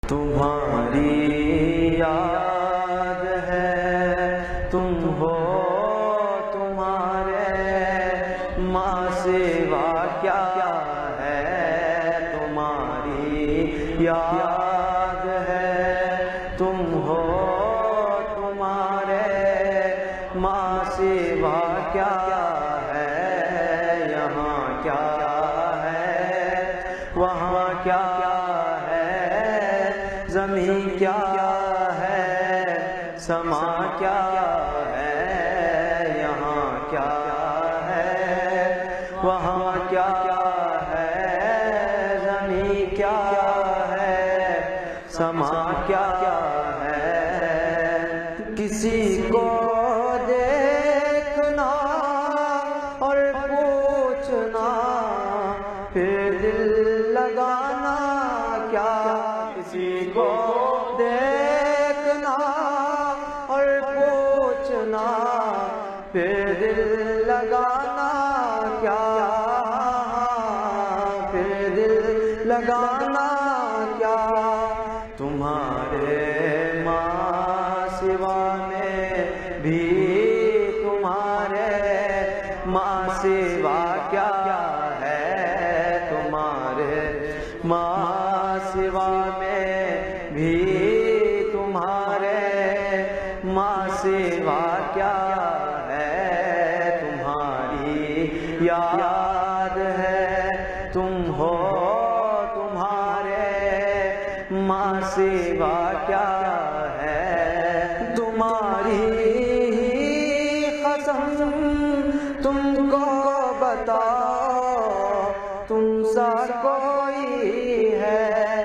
تمہاری یاد ہے تم ہو تمہارے ماں سوا کیا ہے تمہاری یاد ہے تم ہو تمہارے ماں سوا کیا ہے یہاں کیا ہے وہاں کیا زمین کیا ہے سما کیا ہے یہاں کیا ہے وہاں کیا ہے زمین کیا ہے سما کیا ہے کسی کو دیکھنا اور پوچھنا پھر دل لگانا کیا کسی کو دیکھنا اور پوچھنا پھر دل لگانا کیا پھر دل لگانا کیا تمہارے ماں سوا میں بھی تمہارے ماں سوا کیا ہے تمہارے ماں سوا میں بھی تمہارے ماں سوا کیا ہے تمہاری یاد ہے تم ہو تمہارے ماں سوا کیا ہے تمہاری قسم تم کو بتاؤ تم سا کوئی ہے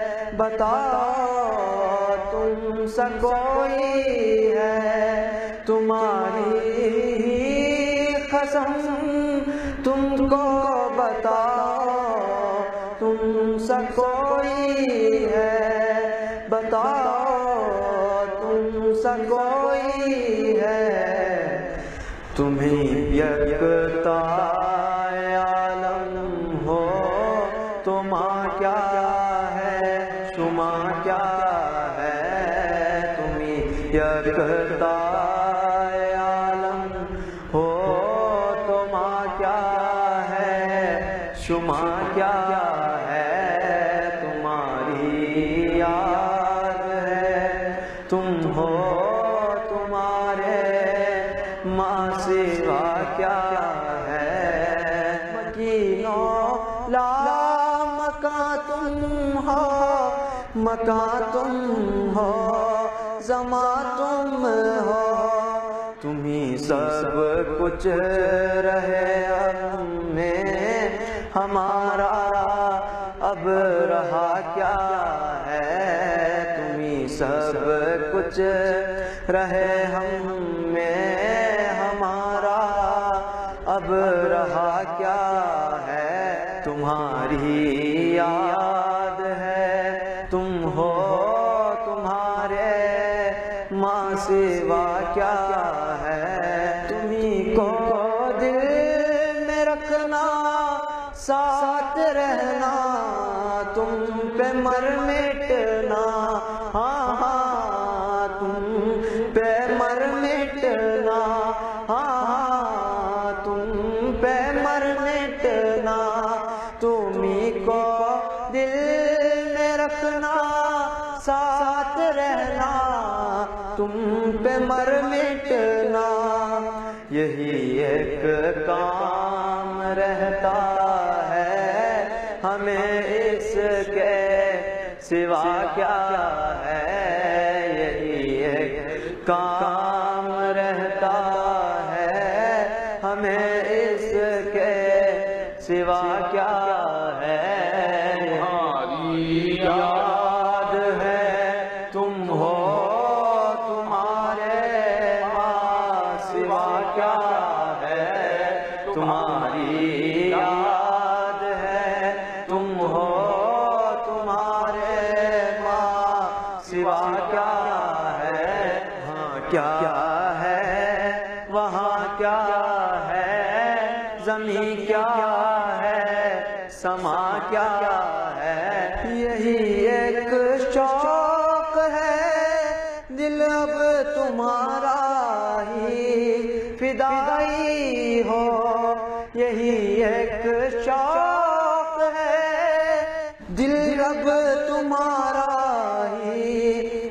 بتاؤ تم سا کوئی ہے تمہاری قسم تم کو بتاؤ تم سا کوئی ہے بتاؤ تم سا کوئی ہے تمہیں یکتا عالم ہو تو ماں کیا ہے شما کیا ہے تمہیں یکتا عالم ہو تو ماں کیا ہے شما کیا ہے تمہاری یاد ہے تم ہو تمہارے ماں سوا کیا ہے مکینوں لا مکان تم ہو مکان تم ہو زمان تم ہو تمہیں سب کچھ رہے ہمیں ہمارا اب رہا کیا ہے تمہیں سب کچھ رہے ہمیں ہمارا اب رہا کیا ہے تمہاری یاد ہے تم ہو تمہارے ماں سوا کیا ہے تمہیں کو دل میں رکھنا ساتھ رہنا تم پہ مر مٹنا ہاں ہاں تم پہ مر مٹنا ہاں تم پہ مر مٹنا تمہیں کو دل میں رکھنا ساتھ رہنا تم پہ مر مٹنا یہی ایک کام رہتا ہے ہمیں اس کے سوا کیا ہے یہی ایک کام رہتا ہے ہمیں اس کے سوا کیا ہے تمہاری یاد ہے تم ہو تمہارے ماں سوا کیا ہے تمہاری یاد ہے تم ہو تمہارے ماں سوا کیا ہے ہاں کیا ہے وہاں کیا ہے زمین کیا ہے سما کیا ہے یہی ایک شوق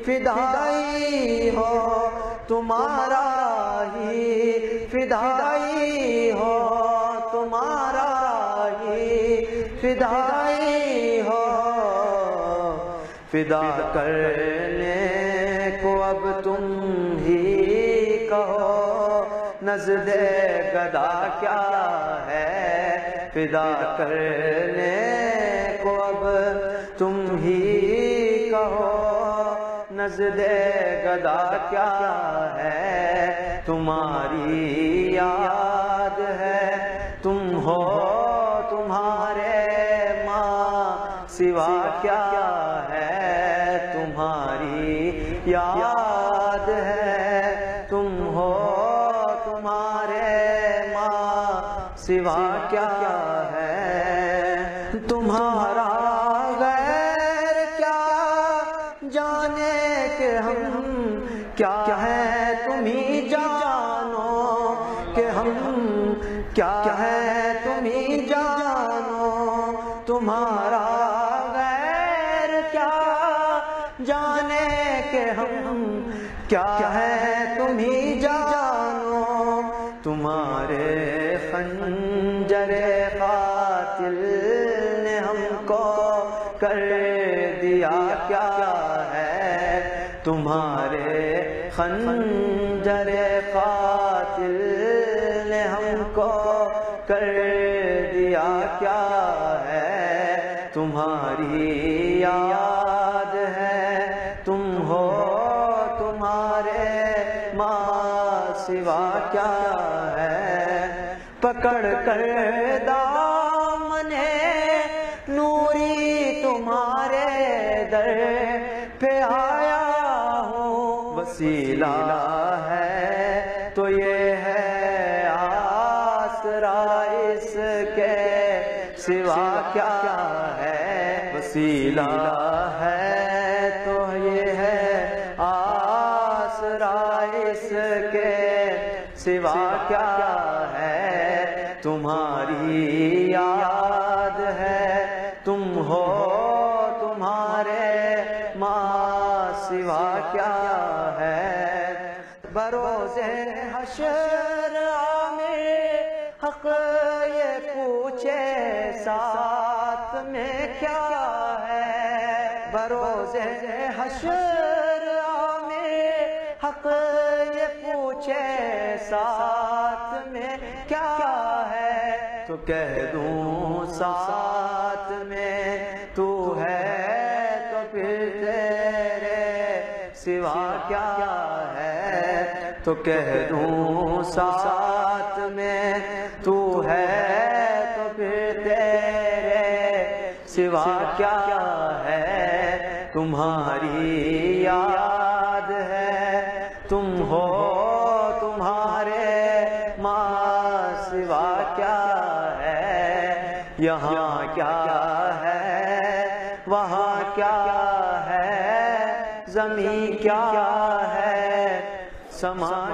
فدائی ہو، تمہارا ہی فدائی ہو، تمہارا ہی فدائی ہو، فدا کرنے کو اب تم ہی کہو، نزد گدا کیا ہے، فدا کرنے کو اب تم ہی کہو، نزد گدا کیا ہے، تمہاری یاد ہے، تم ہو تمہارے ماں سوا کیا ہے، تمہاری یاد ہے، تم ہو تمہارے ماں سوا کیا ہے، تمہارا غیر کیا جانے کہ ہم کیا ہے، تم ہی جانو کہ ہم کیا ہے، تم ہی جانو، تمہارا غیر کیا جانے کہ ہم کیا ہے، تم ہی جانو، تمہارے خنجر قاتل نے ہم کو کر دیا کیا ہے، تمہارے خنجر قاتل نے ہم کو کر دیا کیا ہے، تمہاری یاد ہے، تم ہو تمہارے ماں سوا کیا ہے، پکڑ کر دامن نوری تمہارے در پہ آیا ہوں، وسیلہ ہے تو یہ ہے آسرا اس کے سوا کیا ہے، وسیلہ ہے تو یہ ہے آسرا اس کے سوا کیا ہے، تمہاری یاد ہے، تم ہو تمہارے ماں سوا کیا ہے، بروز حشر عامر حق یہ پوچھے ساتھ میں کیا ہے، بروز حشر عامر حق یہ پوچھے ساتھ میں کیا ہے، تو کہہ دوں ساتھ میں تو ہے تو پھر تیرے سوا کیا ہے، تو کہہ دوں ساتھ میں تو ہے تو پھر تیرے سوا کیا ہے، تمہاری یاد ہے، تم ہو تمہارے ماں سوا کیا ہے، یہاں کیا ہے وہاں کیا ہے، زمین کیا ہے سما